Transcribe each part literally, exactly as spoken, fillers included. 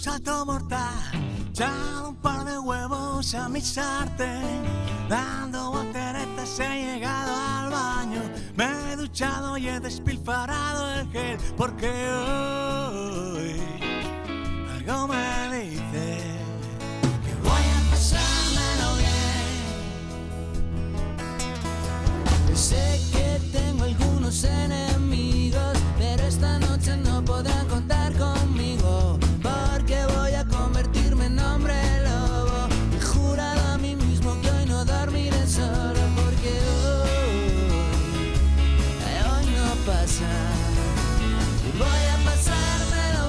salto mortal, echado un par de huevos a mi sartén, dando volteretas he llegado al baño, me he duchado y he despilfarrado el gel, porque hoy algo me dice que voy a pasármelo bien. Sé que tengo algunos enemigos, pero esta noche no podrán contar conmigo, porque voy a convertirme en hombre lobo. He jurado a mí mismo que hoy no dormiré solo, porque hoy, hoy no pasa. Y voy a pasármelo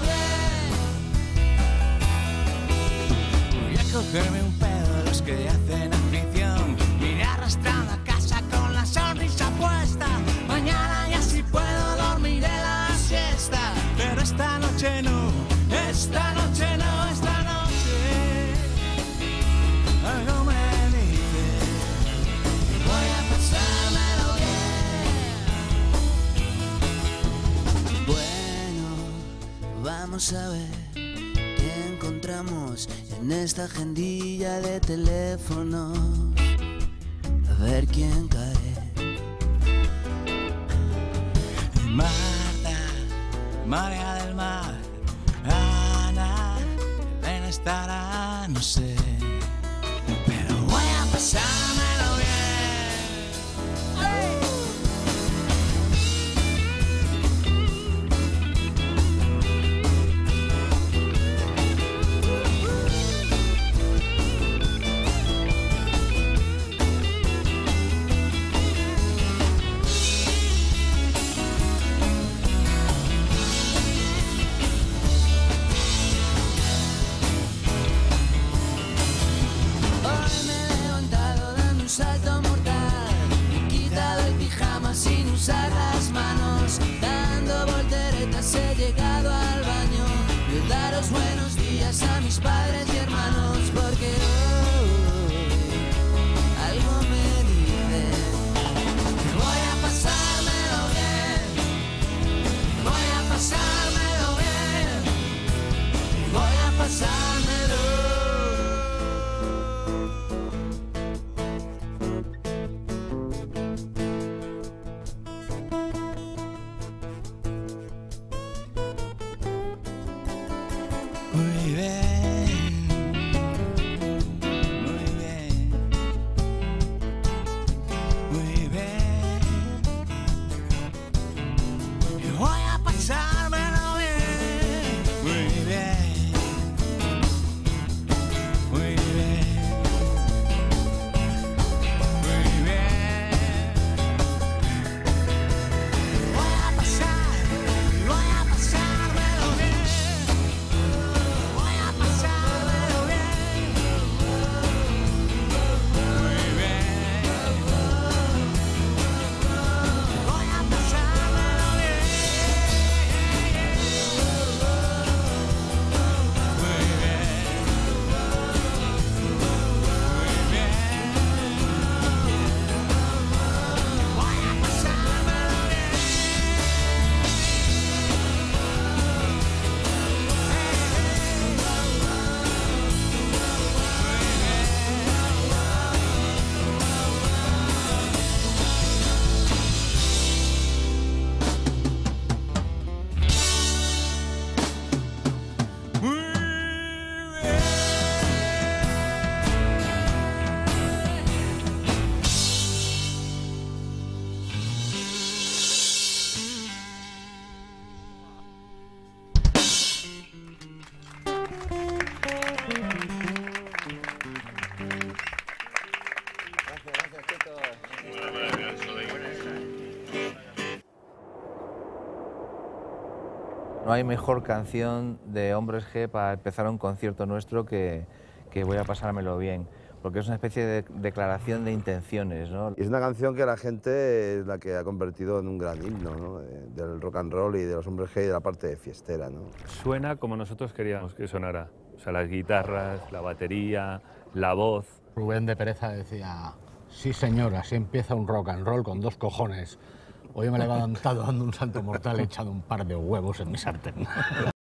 bien. Voy a cogerme un pedo de los que hacen afición, iré arrastrando a casa con la sonrisa puesta. Mañana ya sí puedo dormir en la siesta, pero esta noche no, esta noche no, esta noche algo me dice que voy a pasármelo bien. Bueno, vamos a ver qué encontramos en esta agendilla de teléfonos, a ver quién cae. Marta, María del Mar, Ana, Elena estará, no sé, pero voy a pasármelo bien. Salto mortal, he quitado el pijama sin usar las manos, dando volteretas he llegado al baño, y daros buenos días a mis padres y hermanos, porque hoy algo me dice que voy a pasármelo bien, voy a pasármelo bien, voy a pasármelo. Muy bien, muy bien, muy bien. Y voy a pasármelo bien. Muy bien, muy bien, muy bien. Voy a pasar, voy a pasármelo bien. No hay mejor canción de Hombres G para empezar un concierto nuestro que, que Voy a pasármelo bien, porque es una especie de declaración de intenciones, ¿no? Es una canción que la gente es la que ha convertido en un gran himno, ¿no? Del rock and roll y de los Hombres G y de la parte fiestera, ¿no? Suena como nosotros queríamos que sonara, o sea, las guitarras, la batería, la voz. Rubén de Pereza decía, sí señor, así empieza un rock and roll con dos cojones. Hoy me he levantado dando un salto mortal, he echado un par de huevos en mi sartén.